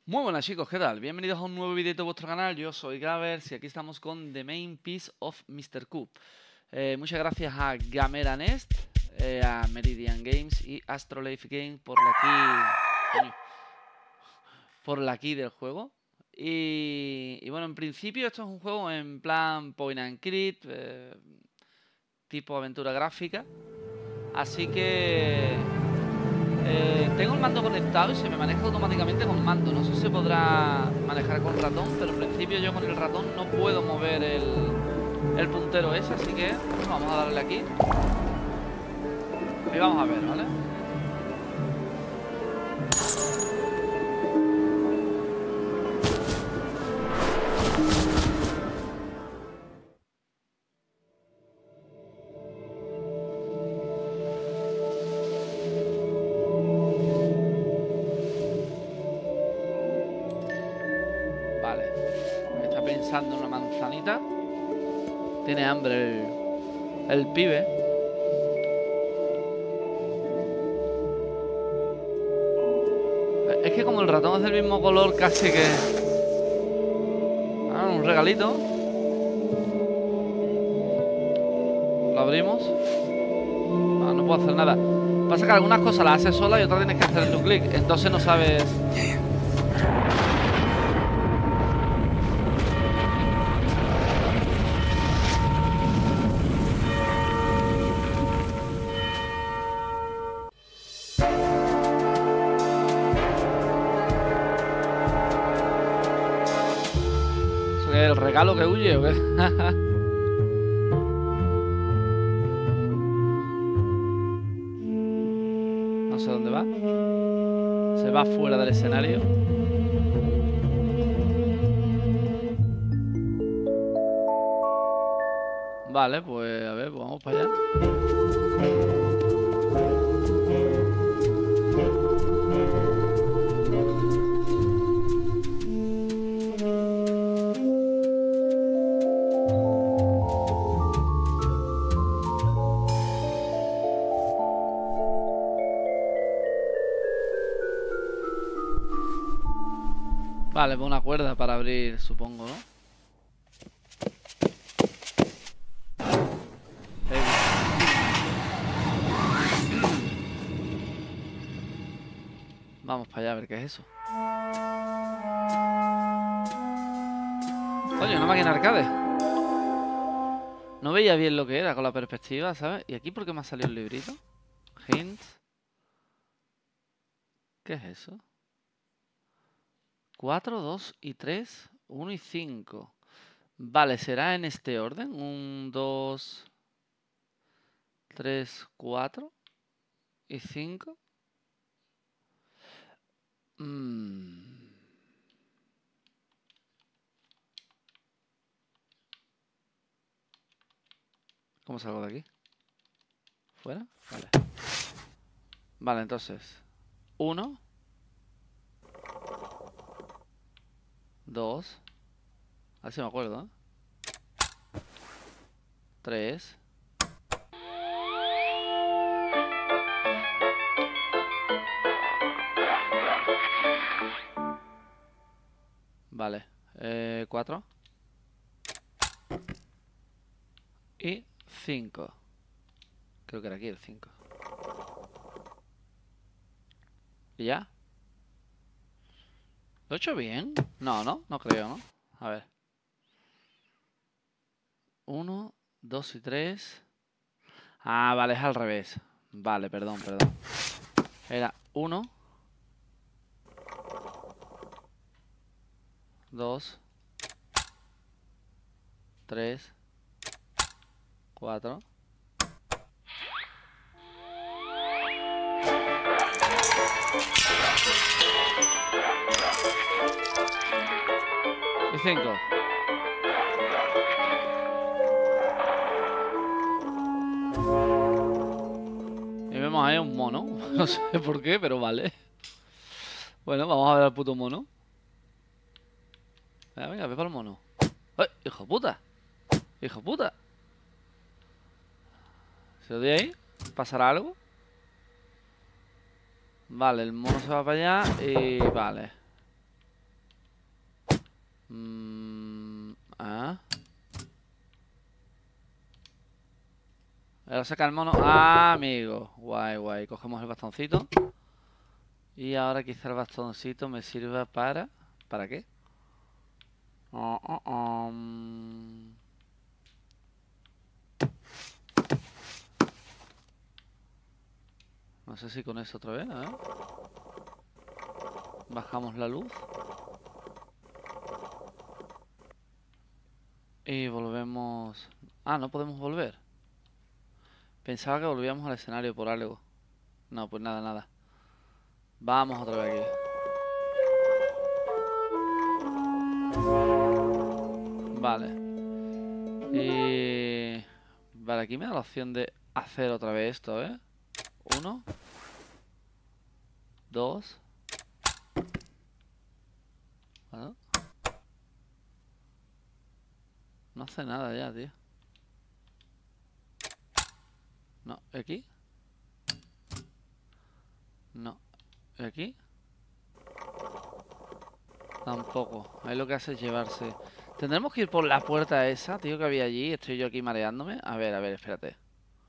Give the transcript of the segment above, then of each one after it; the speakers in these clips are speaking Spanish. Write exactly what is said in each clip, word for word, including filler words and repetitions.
Muy buenas chicos, ¿qué tal? Bienvenidos a un nuevo vídeo de vuestro canal, yo soy Gavers y aquí estamos con The Main Piece of míster Q. Eh, muchas gracias a Gamera Nest, eh, a Meridian Games y Astrolife Games por la key, coño, por la key del juego. Y, y bueno, en principio esto es un juego en plan point and click, eh, tipo aventura gráfica. Así que... Eh, tengo el mando conectado y se me maneja automáticamente con mando. No sé si se podrá manejar con ratón, pero en principio yo con el ratón no puedo mover el, el puntero ese, así que vamos a darle aquí. Y vamos a ver, ¿vale? Vale. Está pensando en una manzanita. Tiene hambre el, el pibe. Es que como el ratón es del mismo color casi que... Ah, un regalito. Lo abrimos. Ah, no puedo hacer nada. Pasa que algunas cosas las haces sola y otras tienes que hacer en tu clic. Entonces no sabes... ¿El regalo que huye o qué? No sé dónde va. Se va fuera del escenario. Vale, pues a ver, pues vamos para allá. Vale, pues una cuerda para abrir, supongo, ¿no? Vamos para allá a ver qué es eso. Coño, una máquina arcade. No veía bien lo que era con la perspectiva, ¿sabes? ¿Y aquí por qué me ha salido el librito? Hints. ¿Qué es eso? cuatro, dos y tres, uno y cinco. Vale, será en este orden. uno, dos, tres, cuatro y cinco. Mm. ¿Cómo salgo de aquí? ¿Fuera? Vale. Vale, entonces. uno. dos. A ver si me acuerdo, ¿eh? tres. Vale. Eh, cuatro. Y cinco. Creo que era aquí el cinco. ¿Y ya? ¿Lo he hecho bien? No, no, no creo, ¿no? A ver. uno, dos y tres. Ah, vale, es al revés. Vale, perdón, perdón. Era uno, dos, tres, cuatro. Y cinco. Y vemos ahí un mono. No sé por qué, pero vale. Bueno, vamos a ver al puto mono. Venga, venga, ve para el mono. ¡Ay, hijo de puta! ¡Hijo de puta! ¿Se lo doy ahí? ¿Pasará algo? Vale, el mono se va para allá y... Vale. Mm, ah. Ahora saca el mono. Ah, amigo. Guay, guay. Cogemos el bastoncito. Y ahora quizá el bastoncito me sirva para... ¿Para qué? Oh, oh, oh. No sé si con eso otra vez, a ver. Bajamos la luz. Y volvemos... Ah, no podemos volver. Pensaba que volvíamos al escenario por algo. No, pues nada, nada. Vamos otra vez aquí. Vale. Y... Vale, aquí me da la opción de hacer otra vez esto, ¿eh? Uno. Dos. ¿Vale? No hace nada ya, tío. No, ¿aquí? No. ¿Y aquí? Tampoco. Ahí lo que hace es llevarse. Tendremos que ir por la puerta esa, tío, que había allí. Estoy yo aquí mareándome. A ver, a ver, espérate.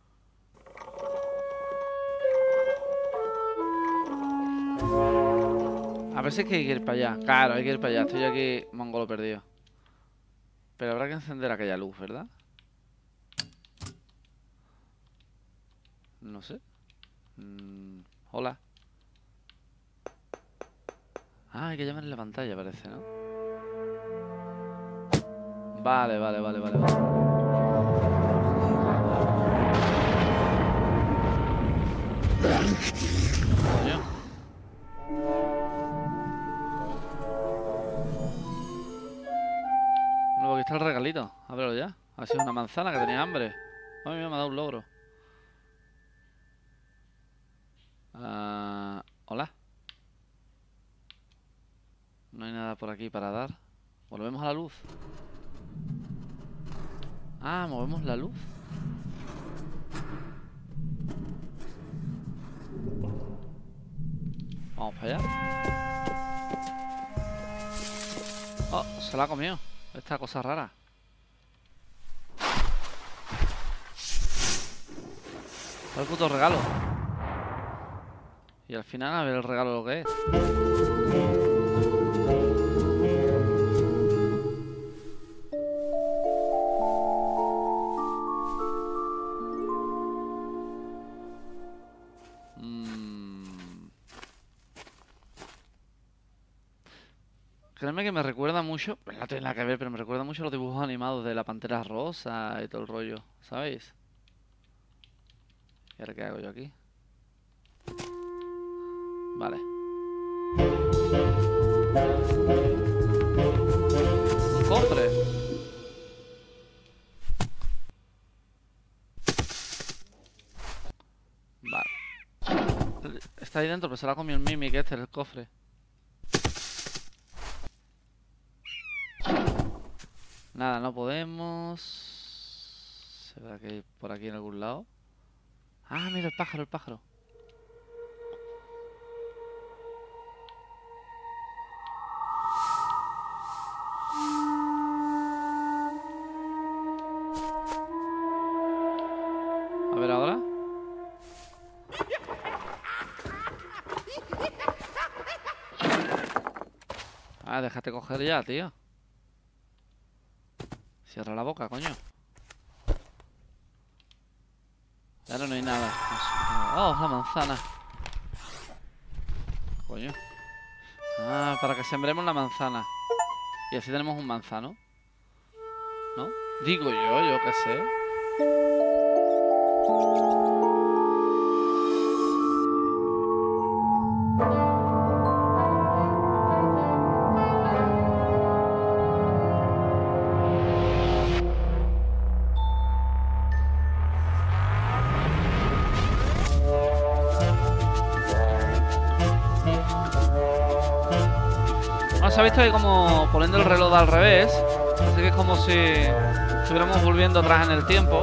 A ver si es que hay que ir para allá. Claro, hay que ir para allá. Estoy yo aquí mongolo perdido. Pero habrá que encender aquella luz, ¿verdad? No sé. Mm, hola. Ah, hay que llamar en la pantalla, parece, ¿no? Vale, vale, vale, vale, vale. Coño. Luego aquí está el regalito. Ábrelo ya. Ha sido una manzana que tenía hambre. Ay, mira, me ha dado un logro. Uh, hola. No hay nada por aquí para dar. Volvemos a la luz. Ah, movemos la luz. Vamos para allá. Oh, se la ha comido. Esta cosa rara. El puto regalo. Y al final a ver el regalo lo que es. Créeme que me recuerda mucho, no tiene nada que ver, pero me recuerda mucho a los dibujos animados de la Pantera Rosa y todo el rollo, ¿sabéis? ¿Y ahora qué hago yo aquí? Vale. Un cofre. Vale. Está ahí dentro, pero se la ha comido el Mimic, este es el cofre. Nada, no podemos. ¿Se verá que hay por aquí en algún lado? Ah, mira el pájaro, el pájaro. A ver ahora. Ah, déjate coger ya, tío. Cierra la boca, coño. Ahora no hay nada. Oh, la manzana. Coño. Ah, para que sembremos la manzana. Y así tenemos un manzano. ¿No? Digo yo, yo qué sé. Se ha visto ahí como poniendo el reloj al revés, así que es como si estuviéramos volviendo atrás en el tiempo.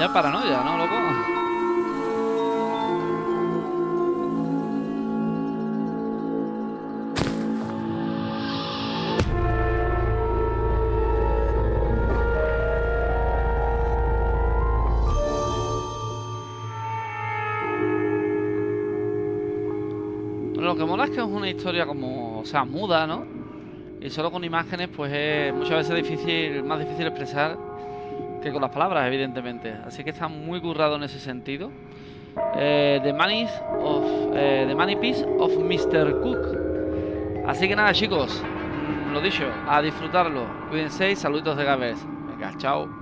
Ya es paranoia, ¿no, loco? Lo que mola es que es una historia como, o sea, muda, ¿no? Y solo con imágenes, pues es muchas veces difícil, más difícil expresar que con las palabras, evidentemente. Así que está muy currado en ese sentido. Eh, The Money of eh, The Money Piece of mister Cook. Así que nada, chicos, lo dicho, a disfrutarlo. Cuídense y saluditos de Gavers. Venga, chao.